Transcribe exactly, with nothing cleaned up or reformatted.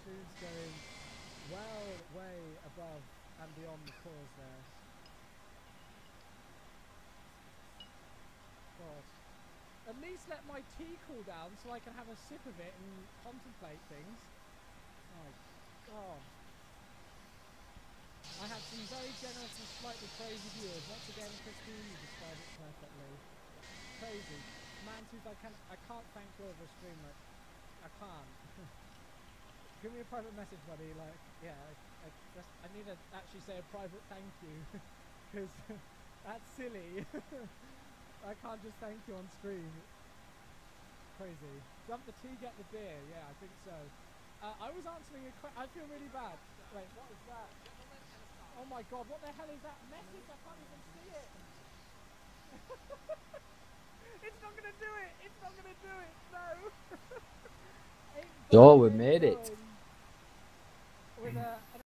food's going well, way above and beyond the cause there. God. At least let my tea cool down so I can have a sip of it and contemplate things. My God. I had some very generous and slightly crazy viewers. Once again, Christine, you described it perfectly. Crazy. Mantooth, I can't, I can't thank you over a stream, like, I can't. Give me a private message, buddy, like, yeah, I, I, just, I need to actually say a private thank you, because that's silly. I can't just thank you on stream. Crazy. Dump the tea, get the beer, yeah, I think so. Uh, I was answering a question, I feel really bad. Wait, what is that? Oh my God, what the hell is that message? I can't even see it. It's not gonna do it. It's not gonna do it. No. So we made it. With a